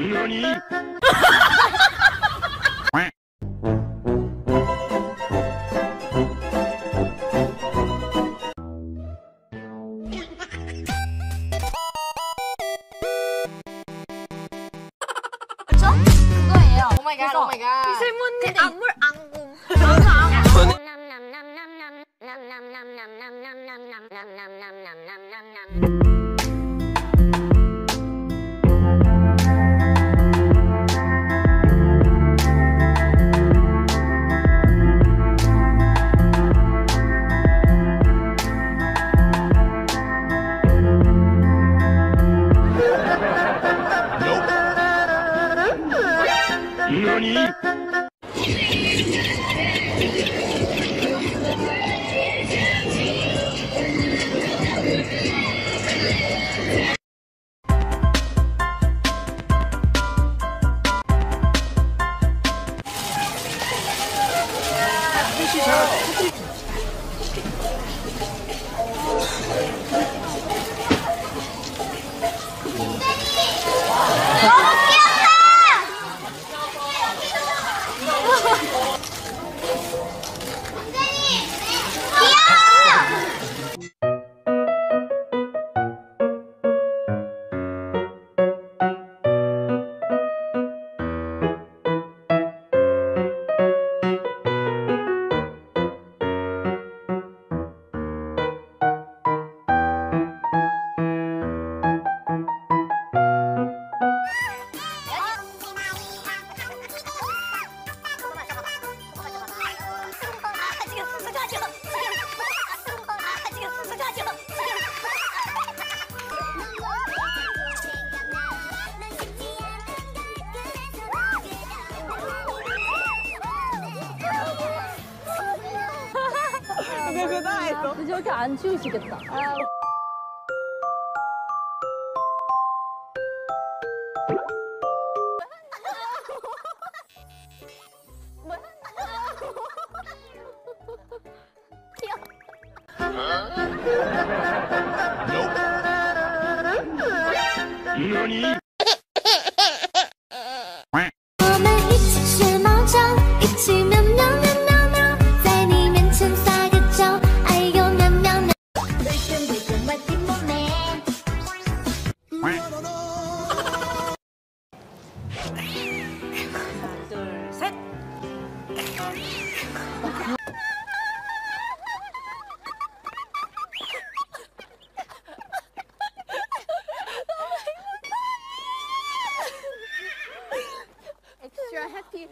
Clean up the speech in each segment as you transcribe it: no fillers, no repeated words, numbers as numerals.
何? 그거예요. 오 마이 갓, 오 마이 갓. 미세먼지 안물 안궁. 何? 근데 저렇게 안 치우시겠다. 何? 둘, 셋. Extra happy.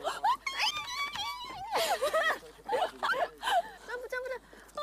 점프 점프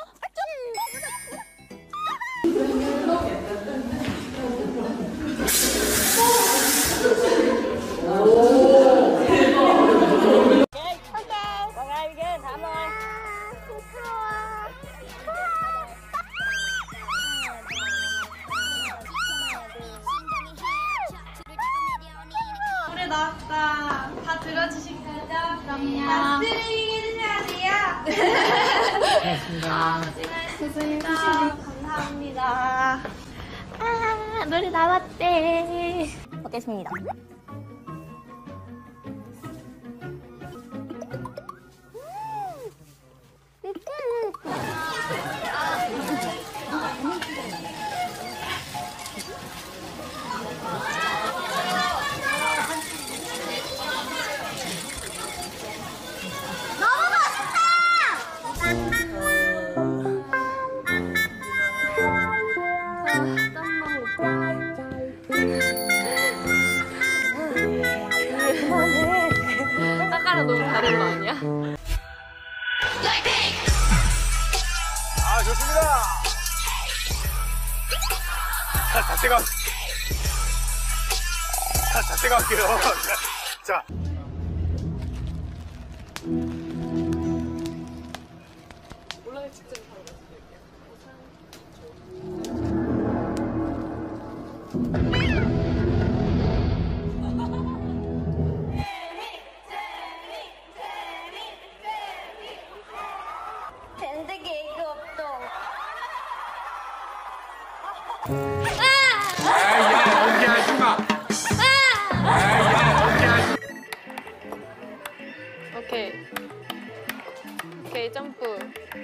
노래 나왔다. 다 들어주신 거죠? 그럼요. 스트리밍 해주셔야 돼요. 수고하셨습니다. 감사합니다. 아, 노래 나왔대. 먹겠습니다. 아까랑 너무 다른 거 아니야? 아, 좋습니다. 자세가 할게요. 자. 올라갈 직전에 바로 말씀드릴게요. 밴드 개그 없동. 야, 연기하지 마. 야. 오케이, 점프.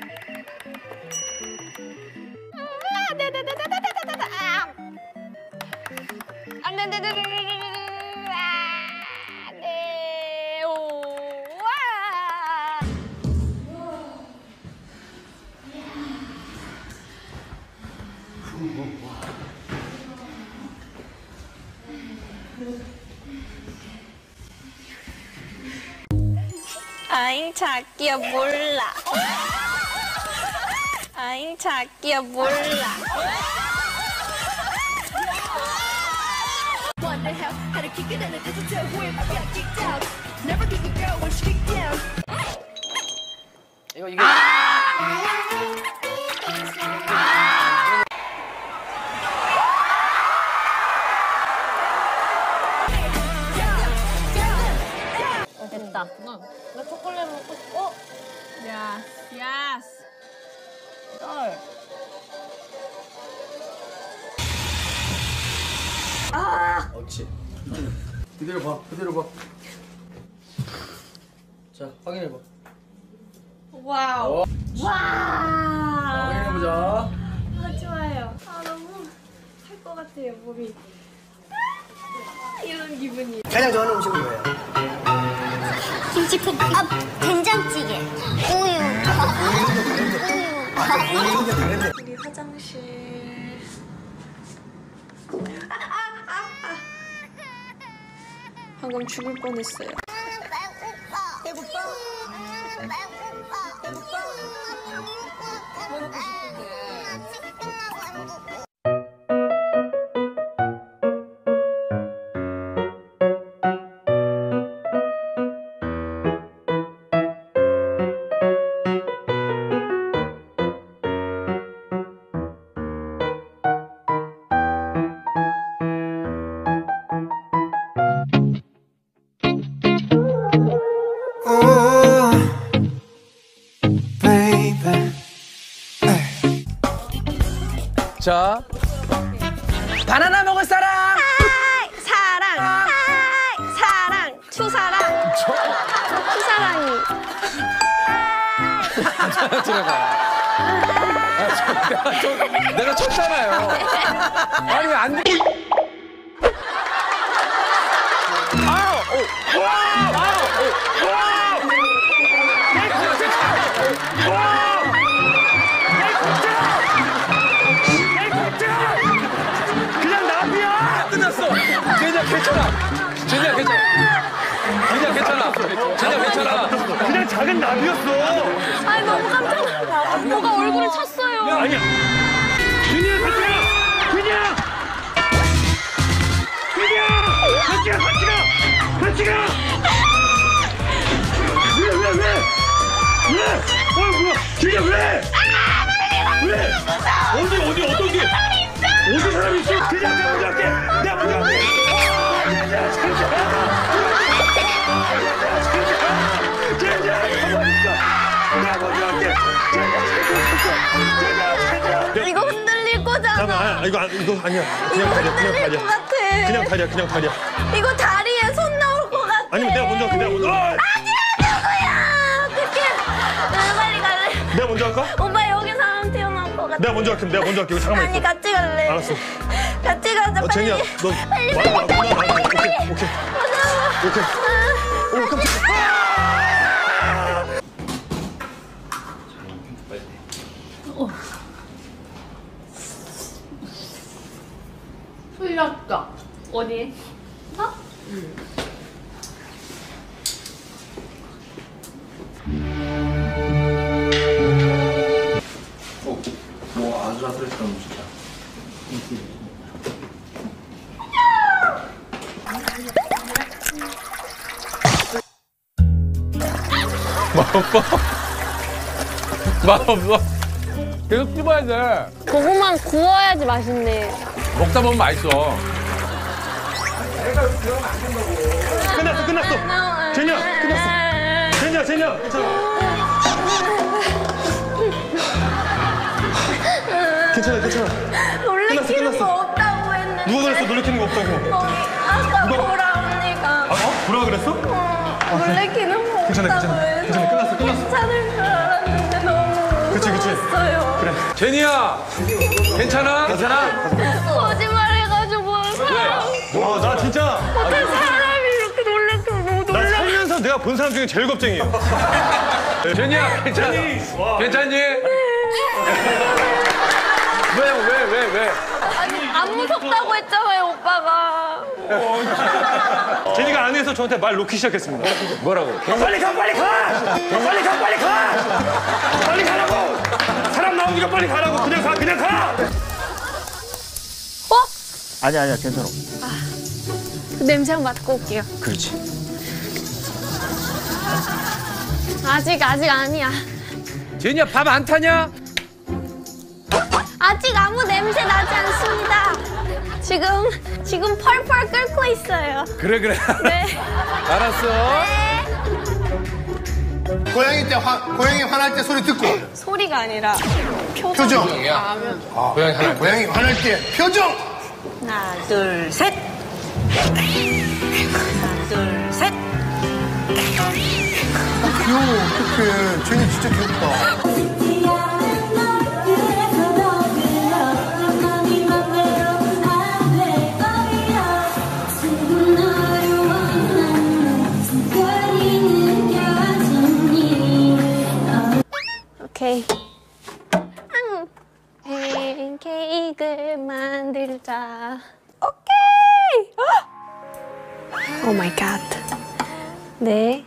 아잉 자기야 몰라. 아잉 자기야 몰라. 이게 됐다. 나 초콜릿 먹고 싶어. 야스, 야스. 쩔. 옳지. 그대로 봐, 그대로 봐. 자, 확인해봐. 와우. 자, 확인해보자. 아, 좋아요. 아, 너무 살 것 같아요, 몸이. 이런 기분이. 가장 좋아하는 음식은 뭐예요? 김치볶음. 아, 된장찌개. 우유. 우리 화장실. 방금 죽을 뻔했어요. 배고파. 먹고 싶은데. 자, 바나나 먹을 사람! 사랑. 사랑. 추사랑. 추사랑이. 들어가. 내가 쳤잖아요. 아니, 왜 안 돼? 그냥 나비야! 끝났어. 제니야, 괜찮아. 제니야, 괜찮아. 제니야, 괜찮아. 제니야, 괜찮아. 그냥 작은 나비였어! 아니, 너무 깜짝 놀랐어. 뭐가 얼굴을 쳤어요. 아니야! 그냥 같이 가! 그냥! 그냥! 같이 가! 같이 가! 왜? 뭐야? 그냥 왜? 왜? 어디? 어디 사람 있어? 그냥 내가 먼저 할게! 내가 먼저 할게! 이거 흔들릴 거잖아. 잠깐만, 이거 아니야. 그냥 다리야. 흔들릴 것 같아. 그냥 다리야. 이거 다리에 손 나올 것 같아. 아니면 내가 먼저 할게. 아니야, 누구야? 어떡해. 나 빨리 갈래. 내가 먼저 할까? 오빠 여기 사람 태어날 것 같아. 내가 먼저 할게. 이거 잠깐만 아니, 있어. 같이 갈래. 알았어. 같이 가자, 빨리. 제니야, 너 빨리. 오케이. 오, 깜짝이야. 풀렸다. 어디? 뭐 아슬아슬했던 음식이야. 맛없어. 계속 씹어야 돼. 고구마는 구워야지 맛있네. 먹다 보면 맛있어. 끝났어. 제니야, 끝났어. 제니야, 괜찮아. 놀래키는 끝났어. 거 없다고 했는데. 누가 그랬어? 놀래키는 거 없다고. 아까 보라 언니가. 뭐라 그랬어? 놀래키는 거 괜찮아. 없다고 해서. 끝났어. 괜찮을 줄 알았는데. 있어요. 제니야, 괜찮아? 거짓말해가지고 사람 와, 나 진짜 어떤 사람이 이렇게 놀랄까 너무 나 놀라. 살면서 내가 본 사람 중에 제일 겁쟁이에요. 제니야, 괜찮아? 괜찮니? 왜? 안 무섭다고 했잖아요 오빠가. 제니가 안에서 저한테 말 놓기 시작했습니다. 뭐라고? 빨리 가! 빨리 가라고! 사람 나오니까 빨리 가라고! 그냥 가! 아니야 괜찮아. 그 냄새 한번 맡고 올게요. 그렇지. 아직 아니야. 제니야, 밥 안 타냐? 아직 아무 냄새 나지 않습니다. 지금 펄펄 끓고 있어요. 그래. 네. 알았어. 고양이 화날 때 소리 듣고 소리가 아니라 표정. 고양이 화날 때 표정. 하나 둘 셋. 하나 둘 셋. 귀여워. 어떡해. 쟤는 진짜 귀엽다. 오케이. 팬케이크를 만들자. 오케이. 오 마이 갓. 네.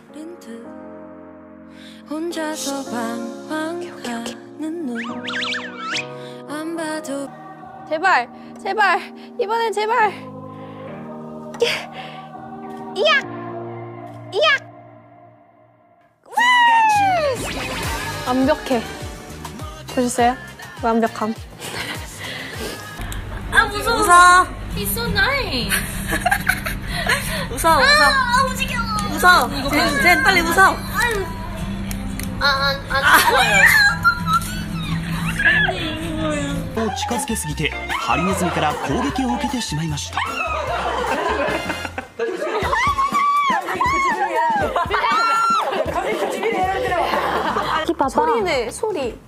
혼자서 방황하는 눈 안 봐도 제발 이번엔 제발. 이악. 완벽해. 보셨어요? 완벽함. 웃어. He's so nice. 웃어. 움직여. 웃어. 젠 빨리 웃어. 안 좋아요. 近づけすぎてハリネズミから攻撃を受けてしまいました。 소리네, 소리.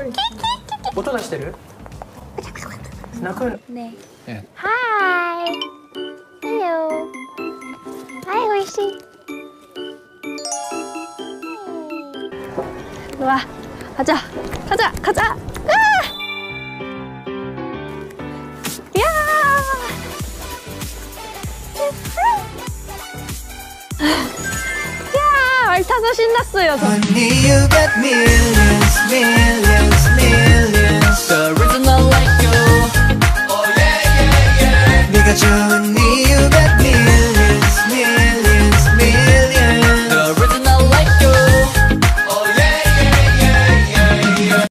하이. 헬로. 하이, 홀씨. 와, 가자. 야! 야, 말 타서 신났어요. 저. Money you got millions. The reason